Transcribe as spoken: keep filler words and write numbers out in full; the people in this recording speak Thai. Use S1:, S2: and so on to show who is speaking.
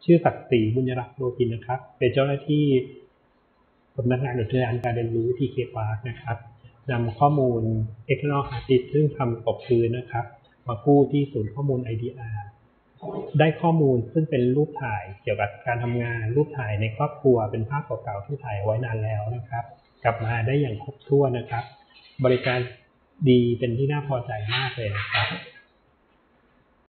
S1: ชื่อศักดิ์ศรีบุญยรักษ์โลกินนะครับเป็นเจ้าหน้าที่สำนักงานอุทยานการเรียนรู้ที่เคปาร์คนะครับนำข้อมูล External Hard Disk ซึ่งทำตกพื้นนะครับมากู้ที่ศูนย์ข้อมูล ไอ ดี อาร์ ได้ข้อมูลซึ่งเป็นรูปถ่ายเกี่ยวกับการทำงานรูปถ่ายในครอบครัวเป็นภาพเก่าๆที่ถ่ายไว้นานแล้วนะครับกลับมาได้อย่างครบถ้วนนะครับบริการดีเป็นที่น่าพอใจมากเลยนะครับ